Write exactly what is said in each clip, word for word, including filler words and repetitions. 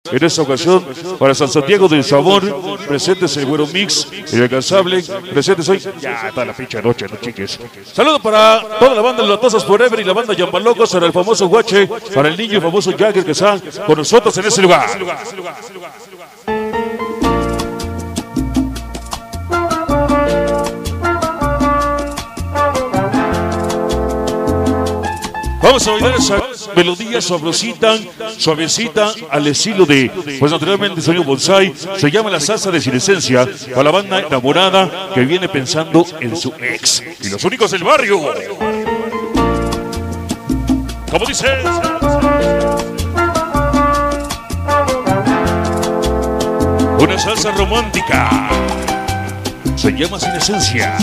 En esta ocasión, para San Santiago del Sabor, presentes el Güero Mix, el Inalcanzable, presentes hoy. Ya está la pinche noche, no chiques. Saludo para toda la banda de Las Tazas Forever y la banda Yambalocos, para el famoso Guache, para el niño famoso Jagger que está con nosotros en ese lugar. Vamos a bailar esa melodía sabrosita, suavecita, al estilo de, pues naturalmente, el sonido bonsai. Se llama la salsa de sin esencia, para la banda enamorada que viene pensando en su ex. Y los únicos del barrio. ¿Cómo dice? Una salsa romántica. Se llama sin esencia.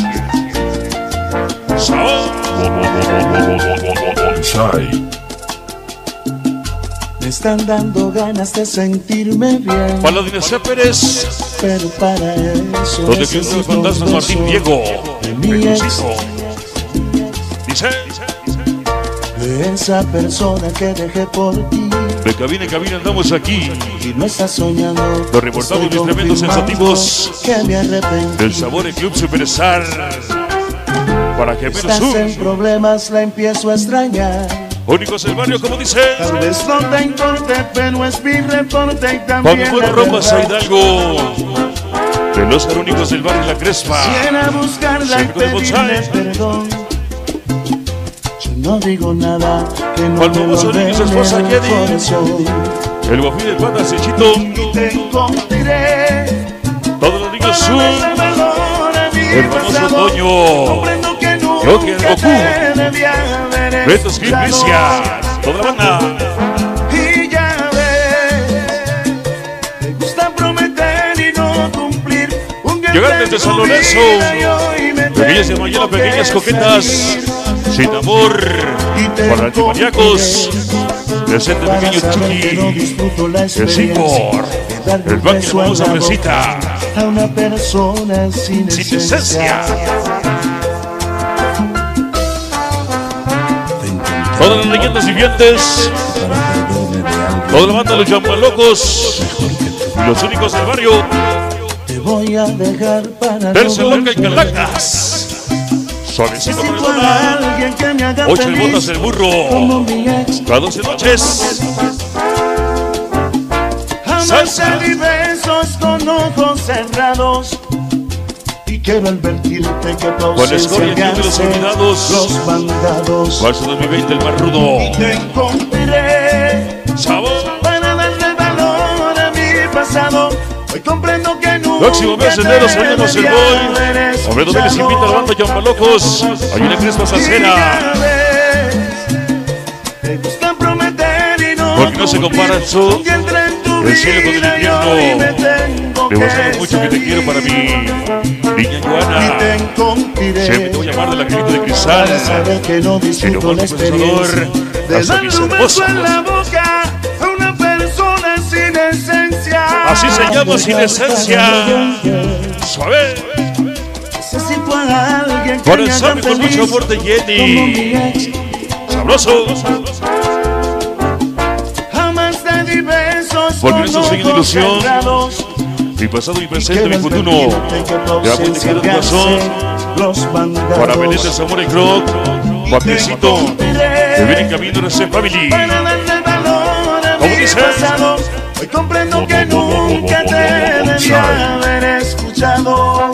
Me están dando ganas de sentirme bien. Para la Dinastía Pérez, pero para eso donde piensa el fantasma Martín Diego, de mi ex, dice, de esa persona que dejé por ti. De cabina en cabina andamos aquí. Y no estás soñando. Lo reportamos mis tremendos sensativos que me arrepentí. del Sabor el Club Superstar. Para que menos estás en problemas, la empiezo a extrañar. Únicos del barrio, como dice. Tal vez no te importe, pero es mi reporte y también Cuando fueron rompas a Hidalgo, de los únicos del barrio La Crespa. Quiero a buscarla y pedirle perdón. Yo no digo nada que no Cuando me vos lo niños, esposa den Jenny. el corazón. El guafín del pata Sechito. Y te encontraré. Todos los niños son. El El famoso Toño. Yo que el Goku. Retos Cristicias. Toda la banda. Y ya ves, te gusta prometer y no cumplir. Llegar desde San Lorenzo. Pequeñas de mañana, pequeñas coquetas. Sin amor. Para antimaniacos. Presente pequeño Chucky. El Singor. El banque de la famosa fresita. A una persona sin Sin esencia. Todas las leyendas vivientes. Toda la banda de los Yambalocos. Y los únicos del barrio. Te voy a dejar para Tercer Loca y Calacas. Suavecito si para fuera alguien que me haga Ocho feliz, botas del burro. como mi ex. Cada doce noches. Jamás Salsa. te di besos con ojos cerrados. Y quiero advertirte que tu Con la escoria ausencia el club de los hace olvidados. los mandados. Marzo dos mil veinte, el más rudo. Te encontraré Sabor. para darle valor a mi pasado. Hoy comprendo que nunca Próximo mes de enero salimos el boy. Hombre, donde les invita a la banda Yambalocos. Hay una Crespa Salsera. Te gusta prometer y no Porque no se compara el sol, el cielo con el invierno. Demostrando mucho que te quiero para mi niña Joana. Siempre te voy a llamar de la carita de cristal. Si no con tu pensador, hasta mis hermosas. Así se llama sin esencia. Suave. Con el sabe con mucho amor de Jenny. Sabroso. Porque eso sigue de ilusión. Mi pasado, mi presente, mi futuro. Ya puede quedar un corazón. Para Belén de Zamora y Croc. Guapecito. Que viene en camino de ese family. ¿Cómo dice? Hoy comprendo que nunca te debía haber escuchado.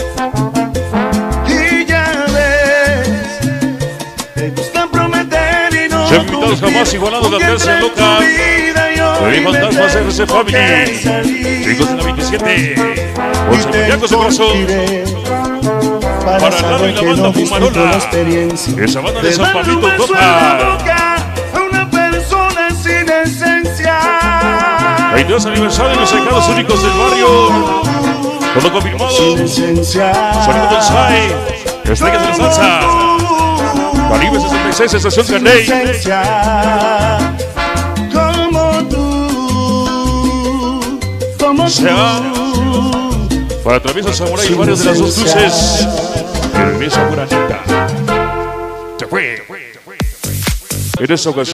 Y ya ves, te gusta prometer y no Se han invitado jamás igualado la tercera loca. Rey Fantasmas R C Family. Chicos de la veintisiete. Once Maníacos de corazón. Para Lalo y la banda Fumarola. Esa banda de San Pablito toca. Una persona sin esencia. veintidós aniversario de los Estados Únicos del barrio. Todo confirmado. Sonido Bonsai. Estrellas de la salsa. Caribe sesenta y seis, Estación Caney. Se va para Travieso Samurai y varios de las dos luces. El beso Juranita. Se fue. En esta ocasión.